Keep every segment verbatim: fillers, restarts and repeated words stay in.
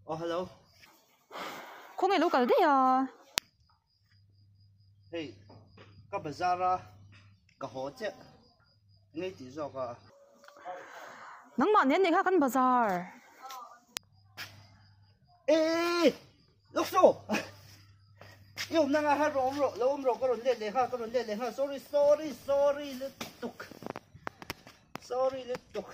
Oh, hello. Kung may local day ah. Hey, ka bazara ka ho che. Ngay ti zo ka. Nang man yan ka kan bazaar. Eh, look so. Yo nang ha rom ro, lo ro ko ron le le ha ko ron le le ha. Sorry, sorry, sorry, lutuk. Sorry, lutuk.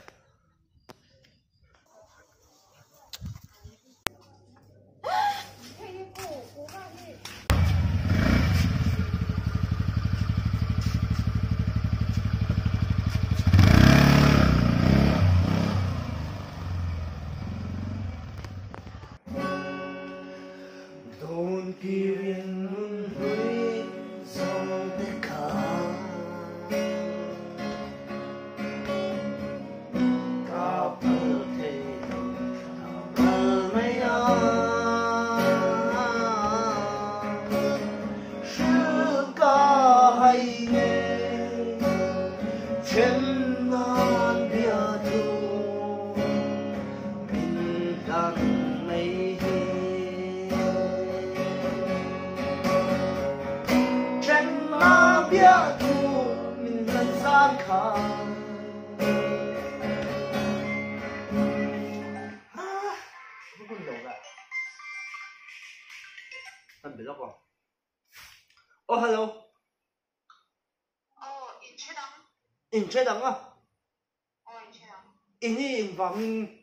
Don't give in with all the car. Couple tails, couple may Sugar hay nghe, chân non bia thu, mình đang mây. Biết thu mình vẫn gian khăn à không còn đâu cả anh bị lóc rồi. Oh hello. Oh in chế đắng. In chế đắng à? Oh in chế đắng. In đi in vàng.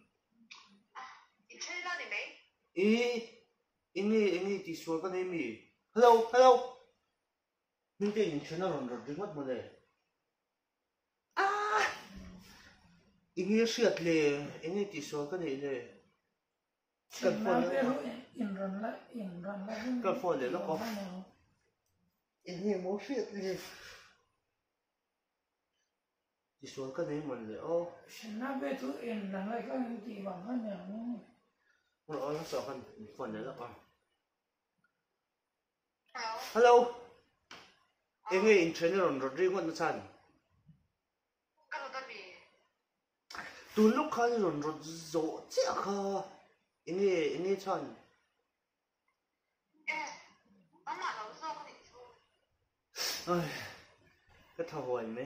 In chế đắng đi mấy? In in đi in đi thì số cái này mi. Hello hello. Nhưng cái in chế nó rồi rồi đứng mất một này. À, in đi sượt lệ, in đi thì số cái này lệ. Cần phone nữa. In run lại, in run lại. Cần phone để nó có. In đi muốn sượt lệ. Thì số cái này mình lệ ô. Xin nó biết thứ in run lại cái gì bằng cái nào nữa. Nó nó sợ cần phone để nó có. Hello. Hello. Em nghe in trainer on Rodrigo nó san. Cái đó bị. Tu lúc khai on Rodrigo chết kha. Em nghe em nghe san. Ê, ông mà lâu rồi có thể chú. Ai, cái thằng hoài mấy.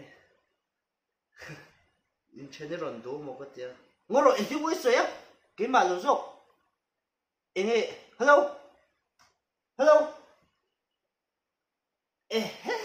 In trainer on đồ một cái gì. Ngồi rồi em chưa biết á. Cái mà lâu rồi. Em nghe hello. Hello. Eh.